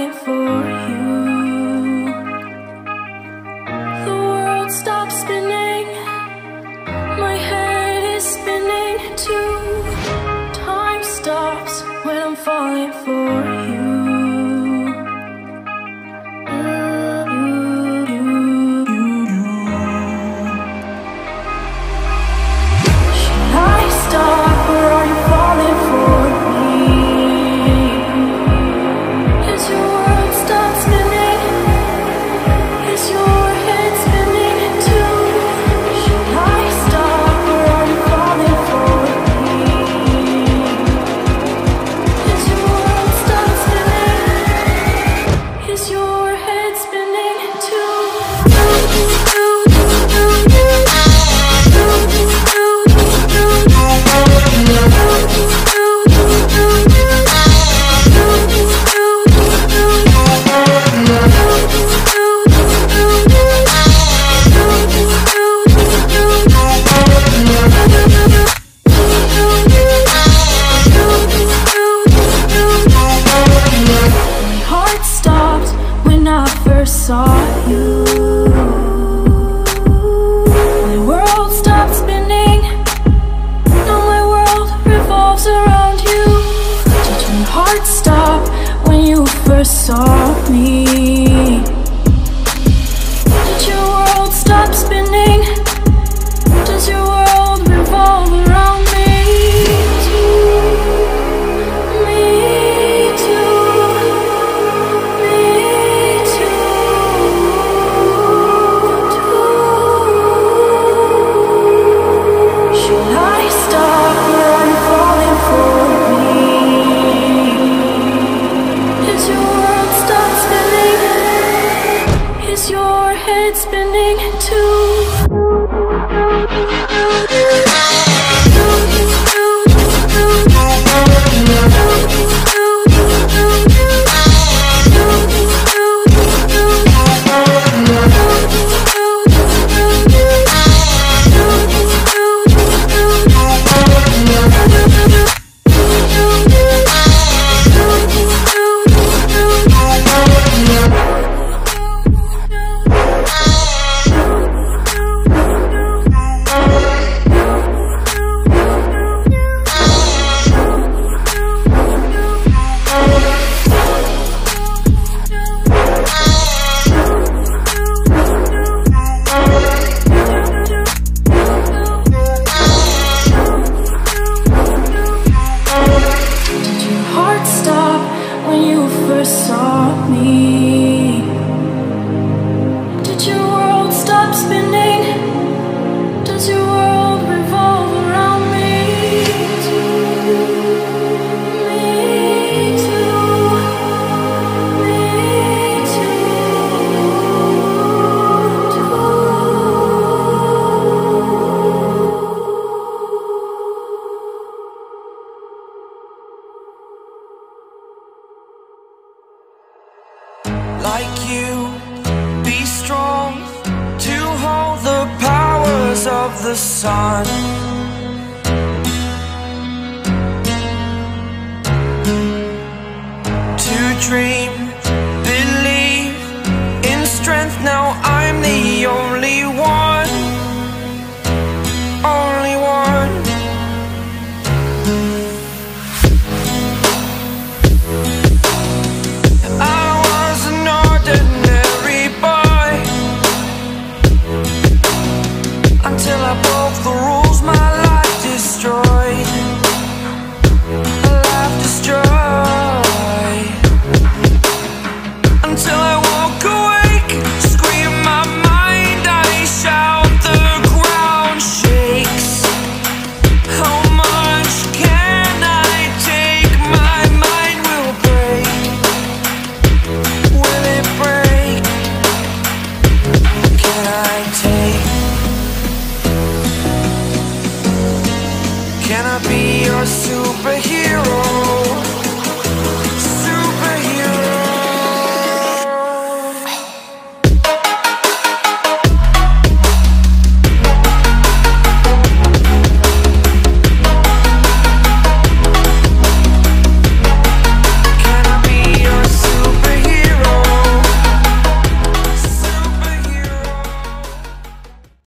falling for you. The world stops spinning, my head is spinning too. Time stops when I'm falling for you. Should I stop or are you falling for me? Is your world stop spinning? Is your head spinning too? Should I stop or are you falling for me? Is your world stop spinning? Is your head spinning too? My heart stopped when I first saw you. My world stopped spinning. Now my world revolves around you. Did your heart stop when you first saw me? Did your world stop spinning? Does your world revolve around me? Me too. Me too. Should I stop or are you falling for me? Is your world stop spinning? Is your head spinning too? Did your heart stop when you first saw me? Did your world stop spinning? Does your world revolve around me? Me too. Me Like you, be strong to hold the powers of the sun. To dream, believe in strength. Now I'm the only one, only one. I was an ordinary boy until I broke the rules. My life destroyed, a life destroyed. Until I woke awake, scream my mind, I shout, the ground shakes. How much can I take? My mind will break. Will it break? Can I take? Can I be your superhero?